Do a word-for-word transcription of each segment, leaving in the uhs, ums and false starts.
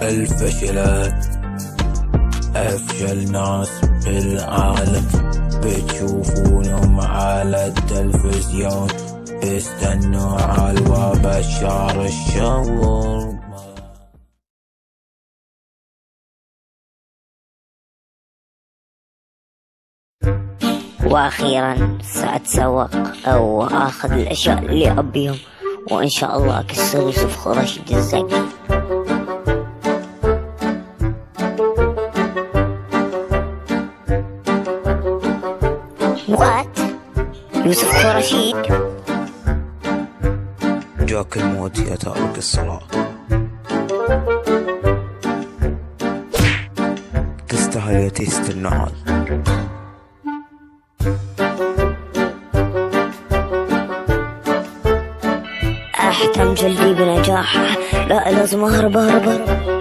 الفشلات أفشل ناس بالعالم بتشوفونهم على التلفزيون، استنوا عالوابة شعر الشاورما. واخيرا سأتسوق او اخذ الاشياء اللي ابيهم، وان شاء الله اكسر يوسف خورشيد الزقي. وات يوسف خورشيد جاك الموت يا تارك الصلاة، تستاهل يا تيست النعال. احتم جلدي بنجاح، لا لازم اهرب اهرب اهرب.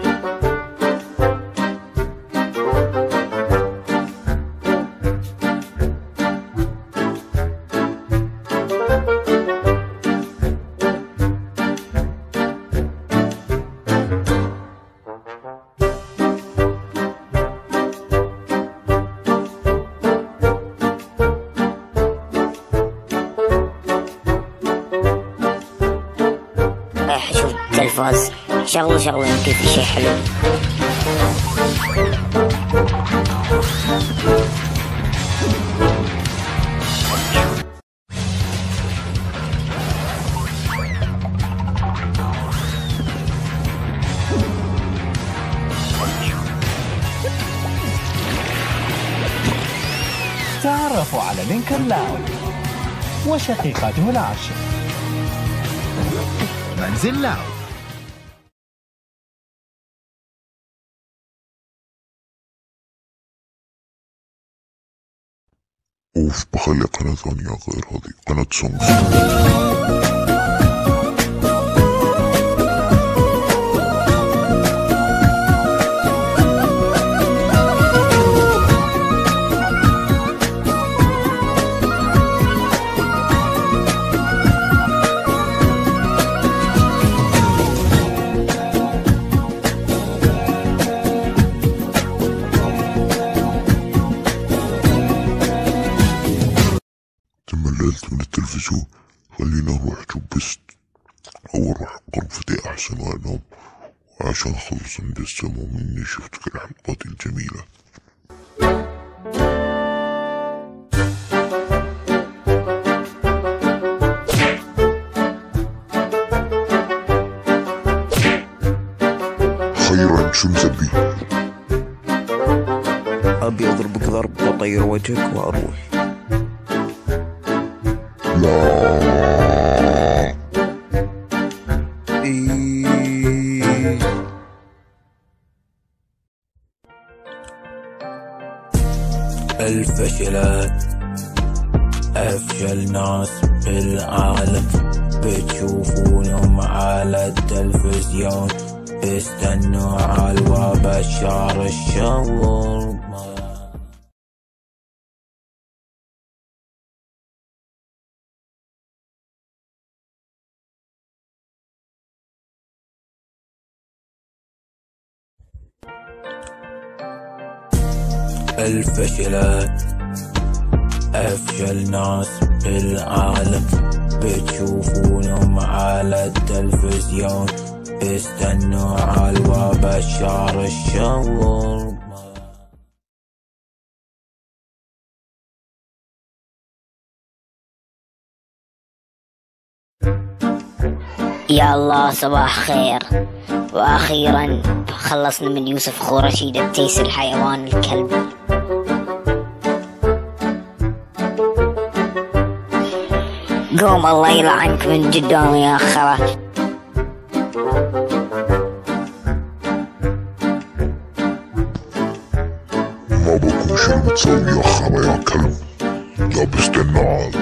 رايح اشوف التلفاز، شغله شغله يمكن في شي حلو. تعرفوا على لينكولن لاو وشقيقته العشر. منزل لاو. اوف، بخلي قناة ثانية غير هذه، قناة سونغ. تمللت من التلفزيون، خلينا نروح نشوف بست أو نروح غرفتي أحسن وأنام، وعشان أخلص من السموم إني شفت كل الحلقات الجميلة. خيرا، شو مسبي؟ أبي أضربك ضرب وأطير وجهك وأروح. لا إيه. الفشلات أفشل ناس بالعالم بتشوفونهم على التلفزيون، استنوا عالوابة شعر الشاورما. الفشلات أفشل ناس بالعالم بتشوفونهم على التلفزيون، استنوا عالوابة شعر الشاورما. يا الله صباح خير. واخيرا خلصنا من يوسف خورشيد التيس الحيوان الكلب. قوم الله يلعنك من قدامي يا خرا. ما بكون شنو بتسوي يا خرا يا كلب، لابست النعال.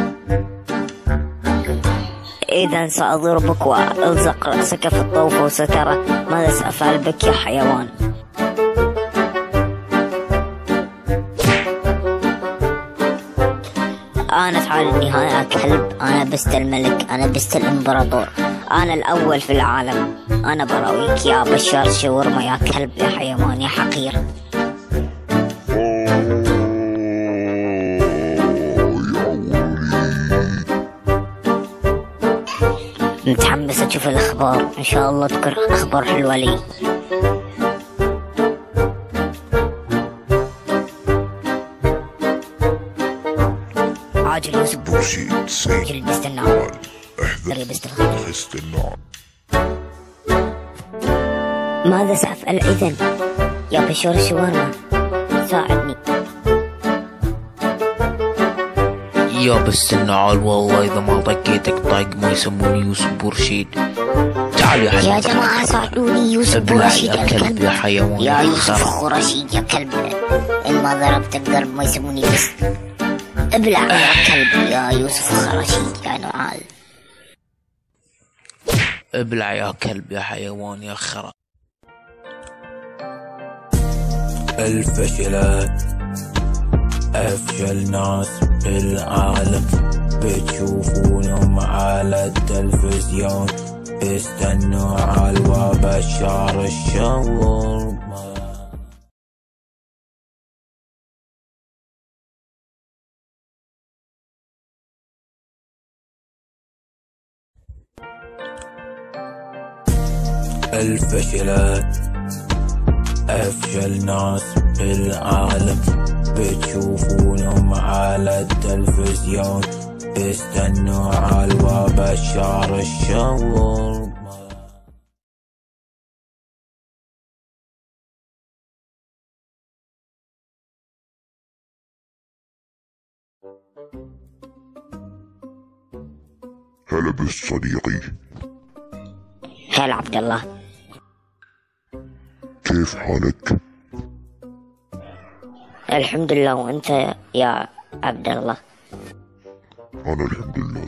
إذا سأضربك وألزق رأسك في الطوف وسترى ماذا سأفعل بك يا حيوان. أنا تعال النهاية يا كلب، أنا بست الملك، أنا بست الإمبراطور، أنا الأول في العالم، أنا براويك يا بشار شاورما يا كلب يا حيوان يا حقير. متحمس أشوف الأخبار، إن شاء الله تكون أخبار حلوة لي. عاجل يوسف برشيد سيد عاجل باستنى احذر باستنى استنى. ماذا سأفعل إذن يا بشار الشاورما؟ ساعدني يا بس النعال، والله إذا ما طقيتك طاق ما يسموني يوسف بورشيد. تعال يا حيوان يا جماعة ساعدوني، يوسف بورشيد يا كلب يا حيوان يا يوسف خرشيد يا كلب، إن ما ضربت القلب ما يسموني بس. ابلع يا كلب يا يوسف خرشيد يا نعال. ابلع يا كلب يا حيوان يا خرا. الفشلات أفشل ناس بالعالم، بتشوفونهم على التلفزيون، استنوا على بشار الشاورما. الفشلات أفشل ناس بالعالم، بتشوفونهم على التلفزيون، استنوا على بشار الشاورما. هلا بس صديقي. هلا عبد الله، كيف حالك؟ الحمد لله، وأنت يا عبد الله؟ أنا الحمد لله.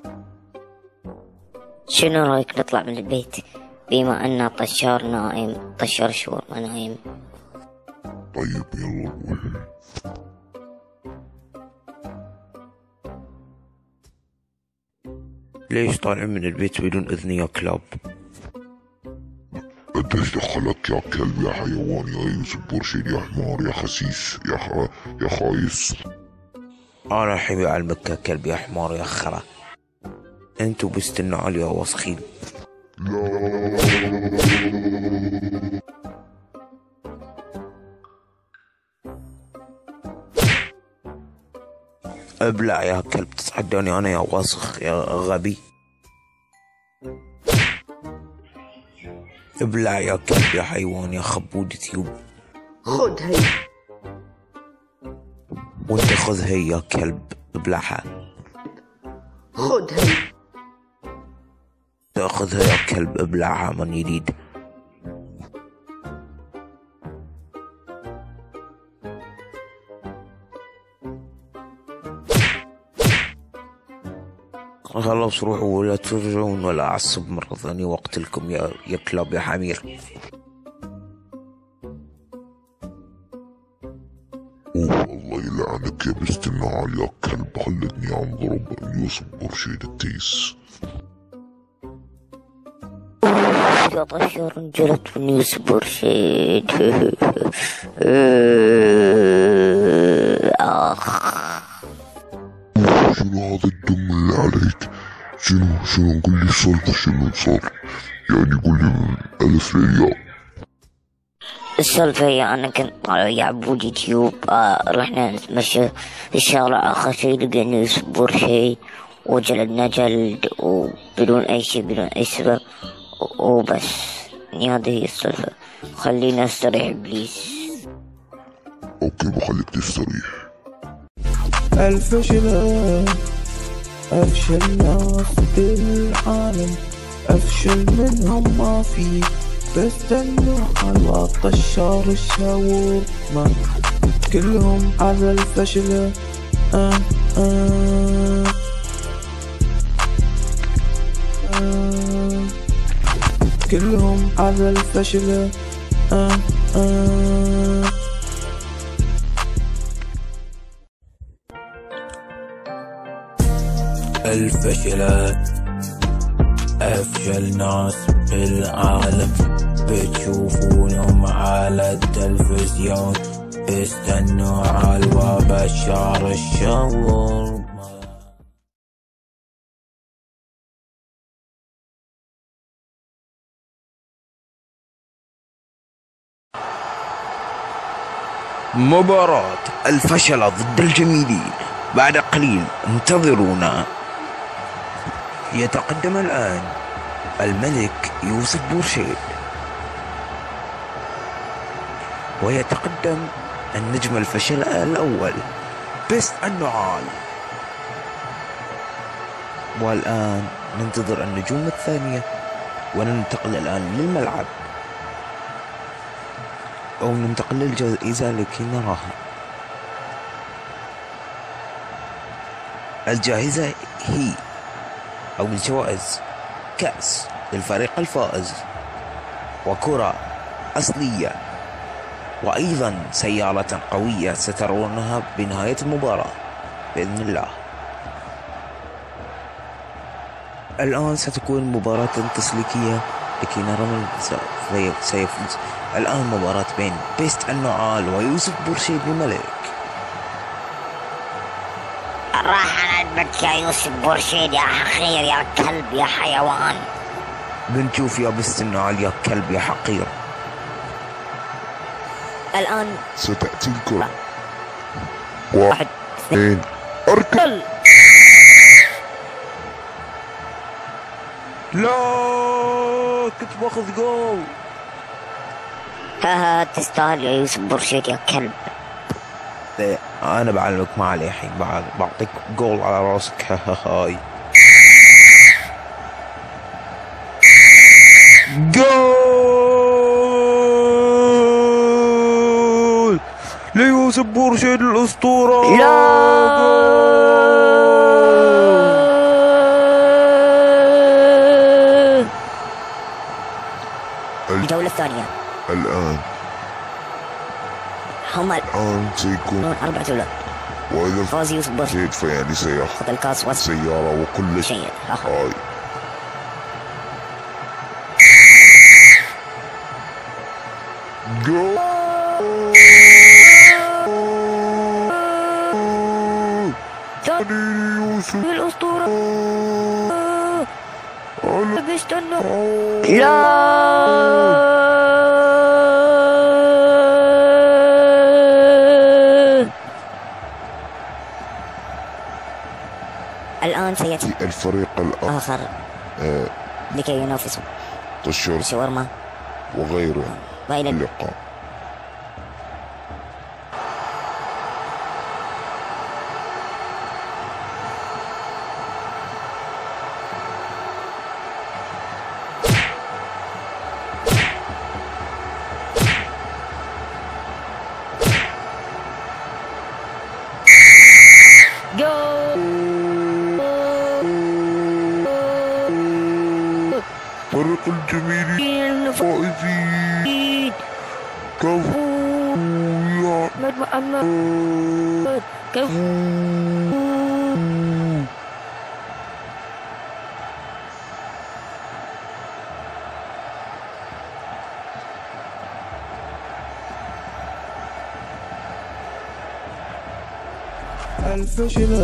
شنو رأيك نطلع من البيت بما أن طشار نائم، طشار شاورما نايم؟ طيب يلا نروح. ليش طالعين من البيت بدون إذن يا كلاب؟ انت ايش دخلك يا كلب يا حيوان يا يوسف بورشيد يا حمار يا خسيس يا خ... يا خايس؟ أنا حبي أعلمك يا كلب يا حمار يا خرا. أنتوا باستنعال يا وسخين. لا ابلع يا كلب، تتحداني أنا يا وسخ يا غبي. ابلع يا كلب يا حيوان يا خبود تيوب. خذ هي. وانت خذ هي يا كلب، ابلعها. خذ هي. تاخذها يا كلب، ابلعها من يريد. خلاص روحوا ولا ترجعون ولا أعصب مرة ثانية واقتلكم يا يا كلاب يا حمير. اوه الله يلعنك يا باستنعال يا كلب، خلتني انضرب يوسف بورشيد التيس. يا طشار انجلت من يوسف بورشيد. اخ شنو هذا الدم اللي عليك؟ شنو شنو قول لي السالفة، شنو صار؟ يعني قول لي من ألف للياء. السالفة هي أنا كنت طالع ويا عبود يوتيوب، آه رحنا نتمشى في الشارع، آخر شي لقينا يوسف بورشيد وجلدنا جلد وبدون أي شي، بدون أي سبب، وبس. يعني هذه هي السالفة، خلينا نستريح بليز. اوكي بخليك تستريح. الفشلات أفشل ناس بالعالم، أفشل منهم ما في، بستنوا على طشار الشاورما، كلهم على الفشلة. آه آه آه كلهم على الفشلة. آه آه الفشلات أفشل ناس بالعالم بتشوفونهم على التلفزيون، استنوا على بشار الشاورما. مباراة الفشل ضد الجميلين. بعد قليل انتظرونا. يتقدم الآن الملك يوسف بورشيد، ويتقدم النجم الفشل الأول بيست النعال. والآن ننتظر النجوم الثانية، وننتقل الآن للملعب أو ننتقل للجائزة لكي نراها. الجائزة هي أو الجوائز كأس للفريق الفائز، وكرة أصلية، وأيضا سيارة قوية سترونها بنهاية المباراة بإذن الله. الآن ستكون مباراة تسليكية لكي نرى من سيفوز. الآن مباراة بين بيست النعال ويوسف بورشيد الملك. راح على يا يوسف بورشيد يا حقير يا كلب يا حيوان. بنشوف يا بيست النعال يا كلب يا حقير. الآن ستأتي الكرة. واحد اثنين اركض. لا كنت باخذ جول. ها ها تستاهل يا يوسف بورشيد يا كلب. انا بعلمك ما علي الحين، بعطيك جول على راسك. ها هاي جول ليوسف بورشيد الاسطورة. لا الجولة الثانية الآن هم الآن سيكون أربع جولات، وإذا فاز يوسف بورشيد فيعني سيأخذ الكاس سيارة وكل شيء. هاي جول يوسف الأسطورة. بيستنى. لا الآن سيأتي الفريق الآخر آه لكي ينافس الشرطة شاورما وغيره. وإلى اللقاء. فريق الجميلين فائزين. كفو يا محمد كفو. الفشل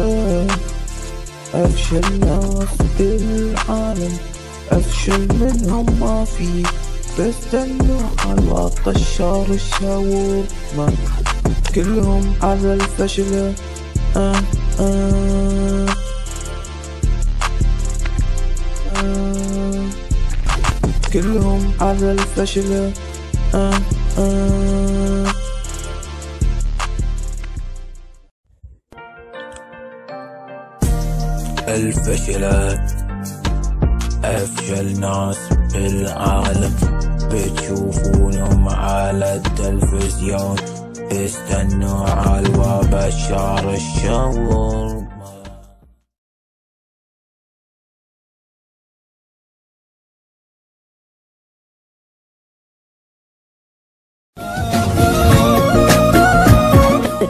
أفشل ناس بالعالم، أفشل منهم ما في، بستنوا على طشار الشاورما، كلهم على الفشل. آه آه آه كلهم على الفشل. آه آه الفشلات أفشل ناس بالعالم بتشوفونهم على التلفزيون، استنوا على بشار الشاورما.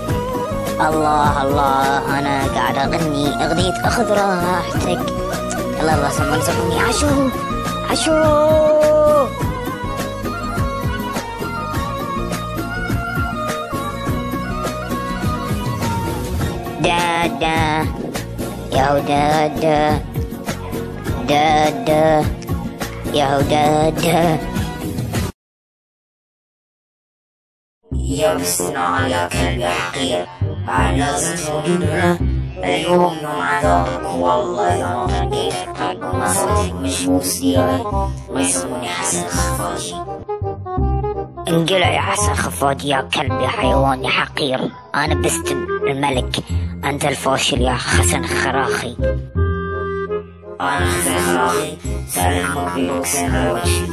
الله الله أنا قاعد أغني أغنية أخذ راحتك يلا يلا سمعني سمعني. عشو عشو دادا يا دادا دادا يا دادا. يبسنا على كلب حقير على صدورنا اليوم يوم عذابك والله يا غدير. أنا صوتي مش موسيقى ويسموني حسن خفاجي. انقلع يا حسن خفاجي يا كلب يا حيوان يا حقير. أنا بست الملك، أنت الفاشل يا حسن خراخي. أنا حسن خراخي سألهم بيوكسن روشي.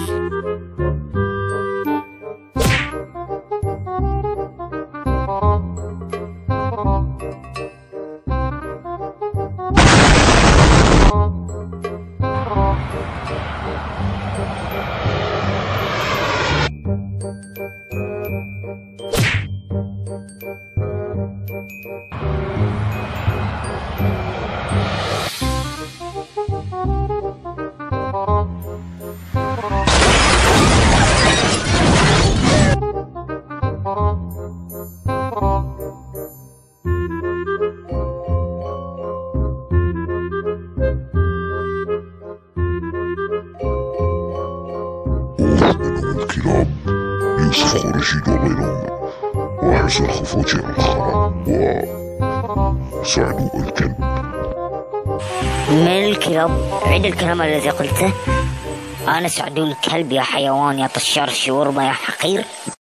الكلاب يوسف ورشيد وغيرهم وحسن خفاجي الخرا وسعدوا الكلب. من الكلاب؟ عيد الكلام الذي قلته. أنا سعدو الكلب يا حيوان يا طشار الشاورما يا حقير.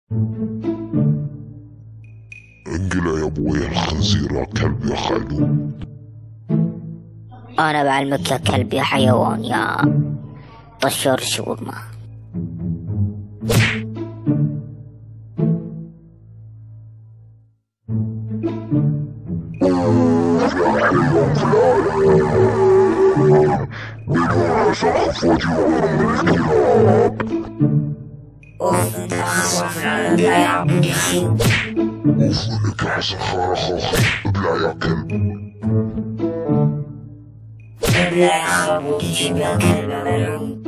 انقلع يا ابوي الخنزير يا كلب يا خالد. أنا بعلمك يا كلب يا حيوان يا طشار الشاورما. أوف أنت خصف العالم لا يعبد يخيب. أوف منك يا حسن خراخي ابلع يا كلب. ابلع يا خرب وتجيب يا كلب ملعون.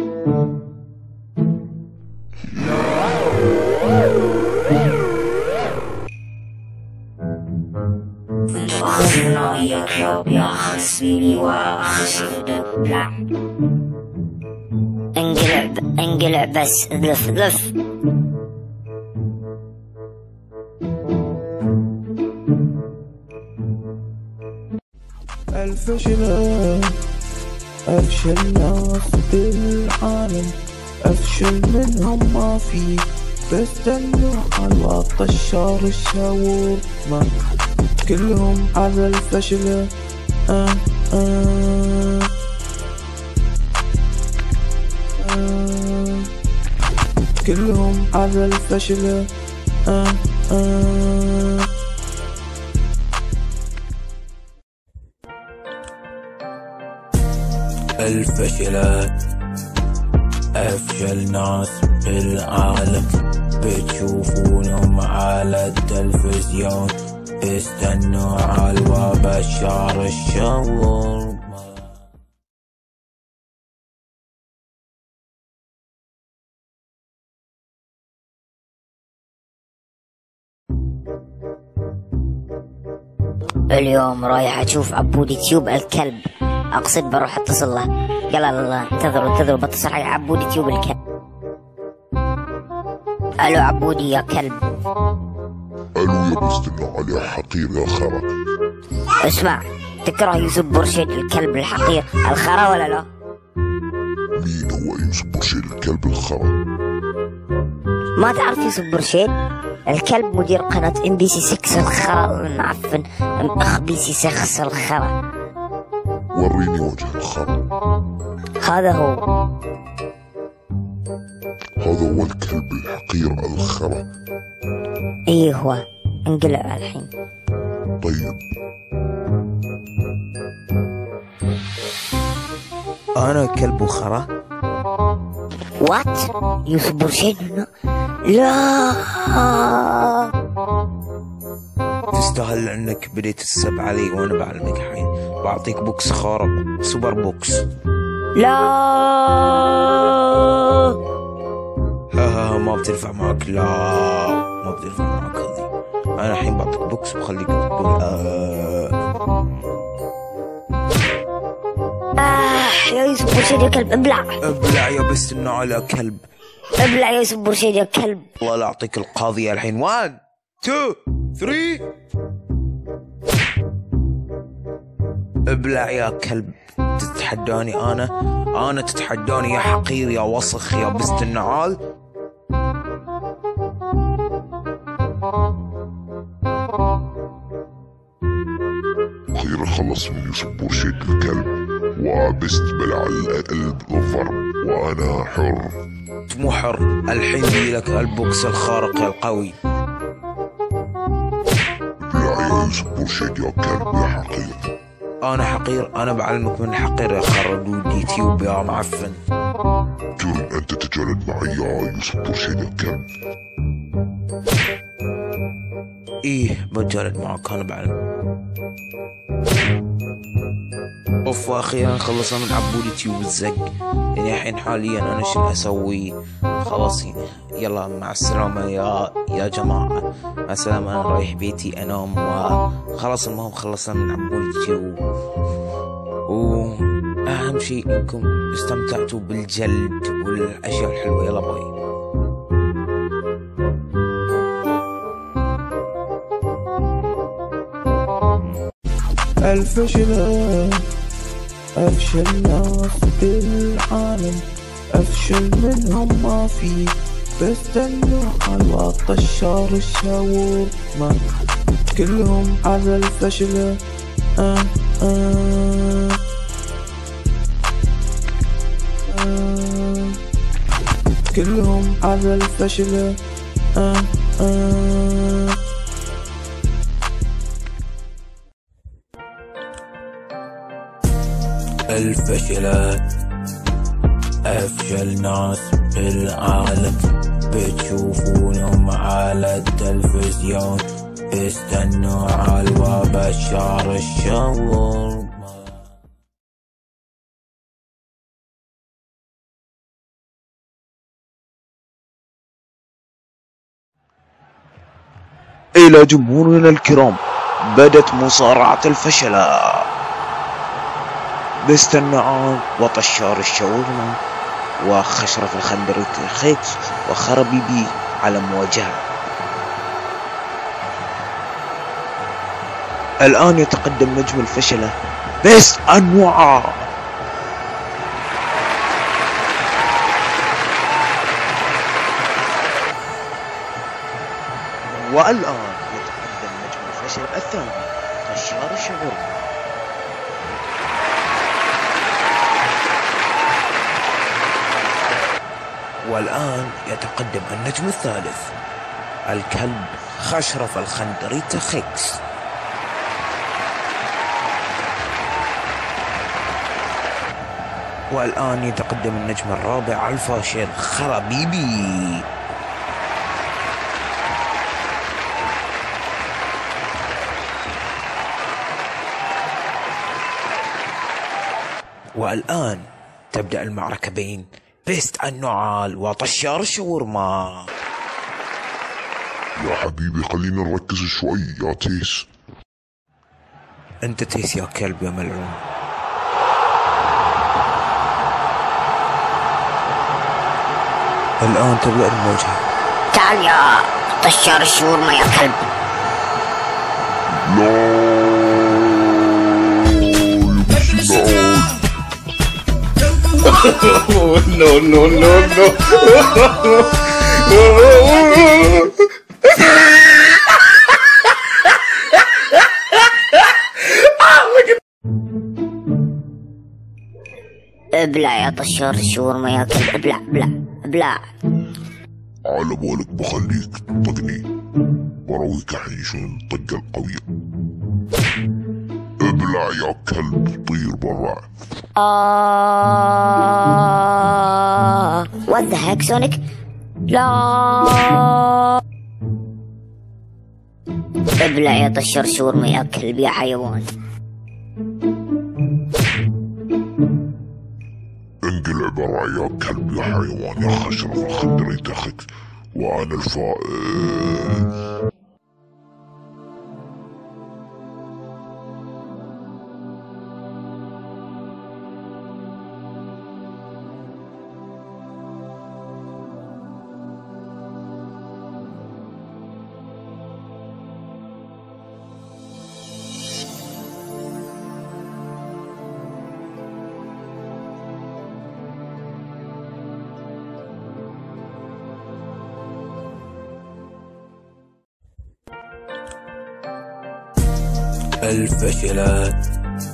انتوا أخذنا يا كلاب يا خصبيني وأخشف دبلع. انقلع ب... انقلع بس لف لف. الفشل أفشل ناس بالعالم، أفشل منهم ما في، بس دلوع الطشار الشاورما كلهم على الفشل. آه آه آه كلهم على الفشل. آه آه الفشلات أفشل ناس بالعالم، بتشوفونهم على التلفزيون، استنوا على بشار الشاورما. اليوم رايح اشوف عبودي تيوب الكلب، اقصد بروح اتصل له. يلا يلا انتظروا انتظروا بتصل على عبودي تيوب الكلب. الو عبودي يا كلب. الو يا بستنا علي حقير يا خرا. اسمع، تكره يوسف بورشيد الكلب الحقير الخرا ولا لا؟ مين هو يوسف بورشيد الكلب الخرا؟ ما تعرف يوسف بورشيد؟ الكلب مدير قناة ام بي سي ستة الخرا المعفن، ام اخ بي سي ستة الخرا. وريني وجه الخرا. هذا هو. هذا هو الكلب الحقير الخرا. ايه هو، انقلع الحين. طيب أنا كلب خرا؟ وات؟ يوسف بورشيد هنا؟ لا تستاهل انك بديت تسب علي وانا بعلمك الحين، بعطيك بوكس خارق سوبر بوكس. لا ها ها ما بتنفع معك، لا ما بتنفع معك هذه. انا الحين بعطيك بوكس بخليك تقول آه. آه يا يوسف برشيد يا كلب، ابلع ابلع يا بست النعال يا كلب، ابلع يا يوسف برشيد يا كلب. والله لا اعطيك القاضية الحين. واحد تو ثري. ابلع يا كلب. تتحداني انا؟ انا تتحداني يا حقير يا وسخ يا بست النعال؟ أخيرا خلص من يوسف بورشيد الكلب، وبست بلع القلب الضرب، وأنا حر. مو حر، الحين بي لك البوكس الخارق القوي. ابلع يا يوسف بورشيد يا كلب يا حقير. انا حقير؟ انا بعلمك من الحقير يا خردود يوتيوب يا معفن. تريد أن تتجلد معي يا يوسف بورشيد يا كلب؟ ايه بتجلد معك، انا بعلم. اوف واخيرا خلصنا من عبود يوتيوب الزق. يعني الحين حاليا انا شو اسوي؟ خلاص يلا مع السلامة يا يا جماعة، مع السلامة. انا رايح بيتي انام وخلاص. المهم خلصنا من عبود يوتيوب، واهم شيء انكم استمتعتوا بالجلد والاشياء الحلوة. يلا باي. الفشل أفشل ناس بالعالم، أفشل منهم ما في، بس النوع والطشار الشاورما كلهم على الفشل. آه آه آه كلهم على الفشل. آه آه الفشلات أفشل ناس بالعالم، بتشوفونهم على التلفزيون، استنوا على وبشار الشاورما. إلى جمهورنا الكرام، بدت مصارعة الفشل. بست النعال وطشار الشاورما وخشرف الخندري الخيط وخربيبي على مواجهة. الآن يتقدم نجم الفشلة بست النعال. والآن يتقدم نجم الفشل الثاني طشار الشاورما. والآن يتقدم النجم الثالث الكلب خشرف الخندريتا خيكس. والآن يتقدم النجم الرابع الفاشل خرابيبي. والآن تبدأ المعركة بين بست النعال وطشار الشاورما. يا حبيبي خلينا نركز شوي يا تيس. انت تيس يا كلب يا ملعون. الآن تبدأ المواجهة. تعال يا طشار الشاورما يا كلب. لا no no no no ابلع يا طشار الشاورما يا كلب، ابلع ابلع ابلع. على بالك بخليك تطقني، برويك الحين شنو الطقة القوية. ابلع يا كلب طير برا. آه what the heck سونيك؟ لا ابلع يا طشار شاورما يا كلب يا حيوان. العبارة يا كلب يا حيوان يا خشرة الخندر يتخك وأنا الفائز. الفشلات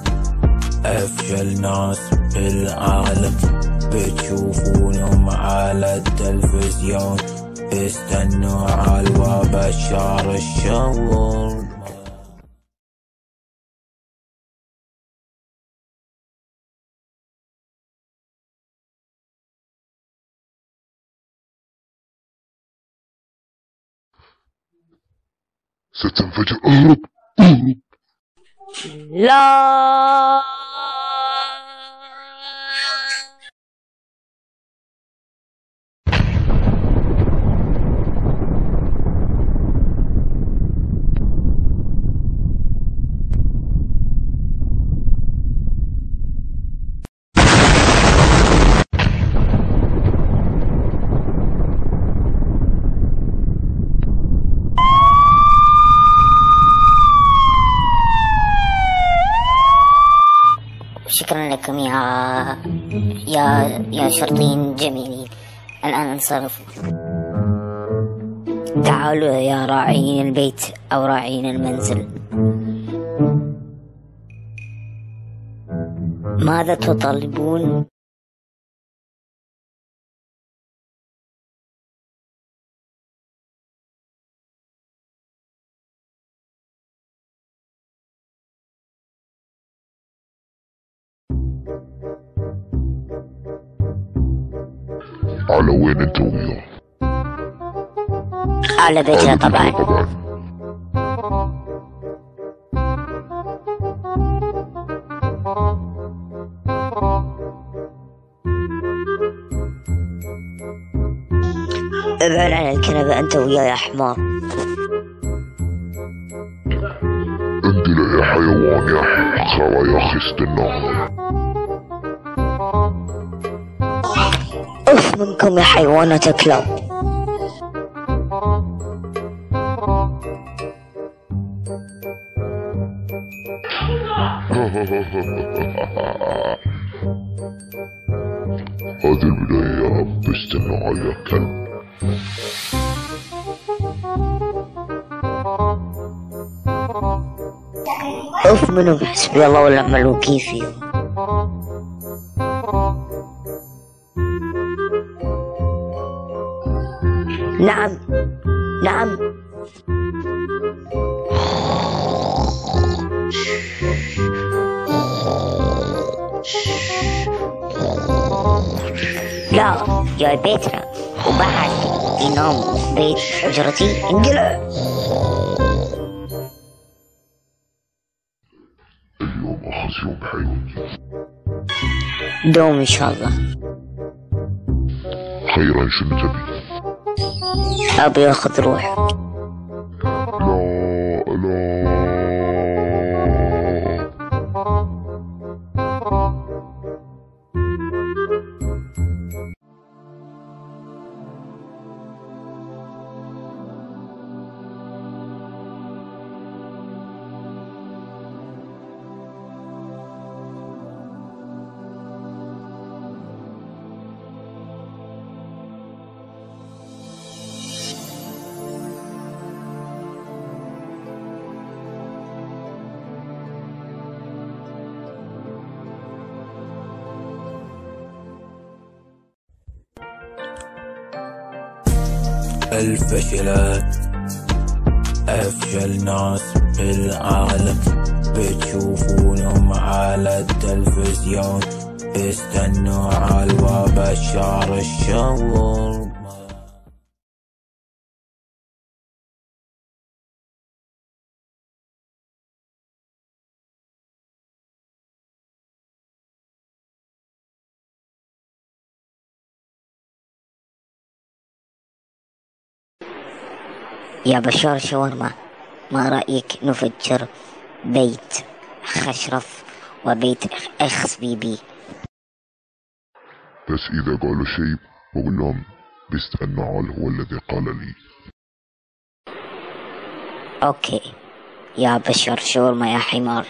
أفشل ناس بالعالم بتشوفونهم على التلفزيون، استنوا على بشار الشاورما. ستنفجر. اهرب اهرب. لا شكرا لكم يا يا يا شرطين جميلين. الآن انصرفوا. تعالوا يا راعين البيت أو راعين المنزل، ماذا تطلبون؟ على وين انت وياه؟ على بيتنا طبعا. ابعد عن الكنبة انت وياه يا حمار. انزل يا حيوان يا حقرة يا اخي استنى. اف منكم يا حيوانات الكلاب. هذه البداية يا أب، استنى على كلب. اف منهم حسبي الله ونعم الوكيل فيهم. نعم نعم. لا يا بيتنا وبعد ينام بيت حجرتي انقلع. اليوم أخذ يوم حيواني. دوم ان شاء الله. خيرا شنو تبي؟ ابي اخذ روح. لا لا. الفشلات أفشل ناس بالعالم بتشوفونهم على التلفزيون، استنوا على بشار الشاورما. يا بشار شاورما، ما رأيك نفجر بيت خشرف وبيت اخس بيبي؟ بس إذا قالوا شيء بقول لهم بست النعال هو الذي قال لي. اوكي يا بشار شاورما يا حمار.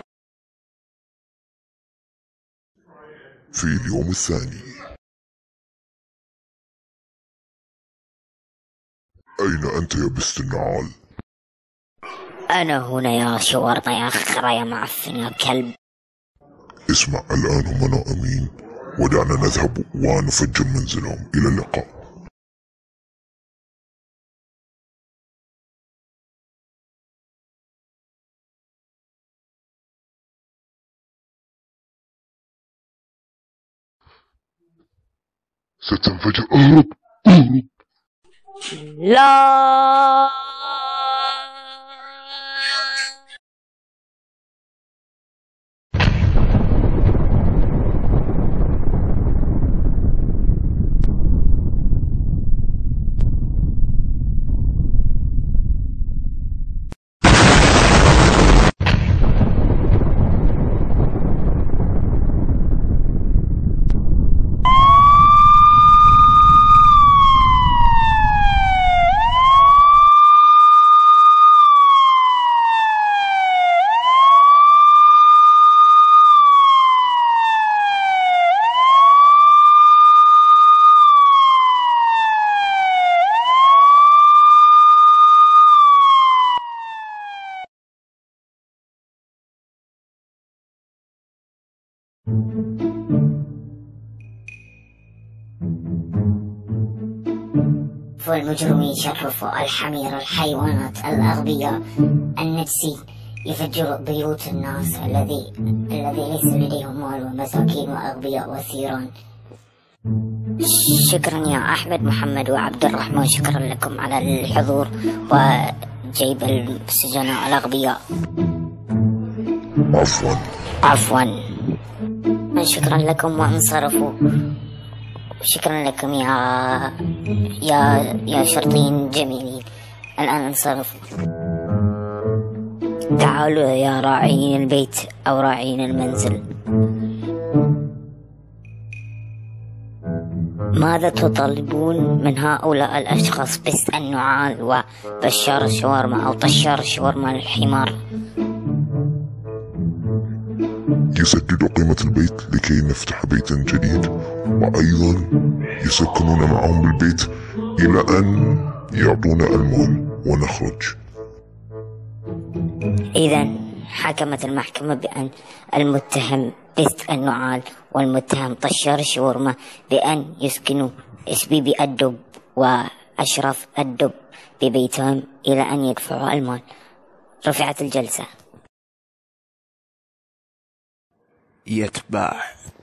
في اليوم الثاني. أين أنت يا بست النعال؟ أنا هنا يا شاورما يا خرا يا معفن يا كلب. اسمع، الآن هم نائمين، ودعنا نذهب ونفجر منزلهم. إلى اللقاء. ستنفجر. اهرب اهرب. لا والمجرمين شرفوا الحمير الحيوانات الأغبياء النجسين يفجروا بيوت الناس الذي الذي ليس لديهم مال ومساكين وأغبياء وثيران. شكرا يا أحمد محمد وعبد الرحمن، شكرا لكم على الحضور وجيب السجناء الأغبياء. عفوا عفوا شكرا لكم وانصرفوا. شكرا لكم يا يا يا شرطيين جميلين، الآن انصرفوا. تعالوا يا راعين البيت أو راعين المنزل، ماذا تطالبون من هؤلاء الأشخاص بس النعال وبشار الشاورما أو طشار الشاورما الحمار؟ يسددوا قيمة البيت لكي نفتح بيتا جديد، وأيضا يسكنون معهم بالبيت إلى أن يعطونا المال ونخرج. إذا حكمت المحكمة بأن المتهم بست النعال والمتهم طشار الشاورما بأن يسكنوا شبيبي الدب وأشرف الدب ببيتهم إلى أن يدفعوا المال. رفعت الجلسة. يتبع